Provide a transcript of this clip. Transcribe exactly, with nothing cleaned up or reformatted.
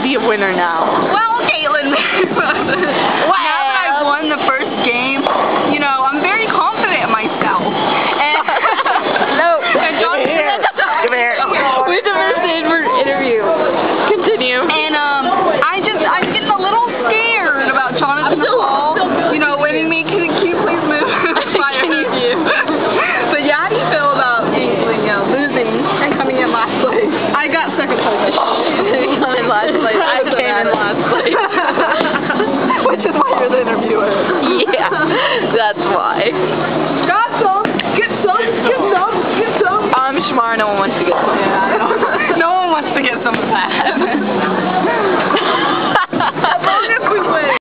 be a winner now. Well, Caitlin, now that I've won the first game, you know, I'm very confident in myself. And no, and John, give me here. Give me here. We're the first interview. Continue. And um, I just, I'm getting a little scared about Jonathan Hall, you know, winning me. Can, can you please move my interview? But yeah, how do you feel about being, you know, losing and coming in last place? I got second place. Coming in last place. I came in last place. Which is why you're the interviewer. Yeah, that's why. Got some. Get some. Get some. Get some. I'm smart. No one wants to get some. Yeah, I know. No one wants to get some of that. As long as we win.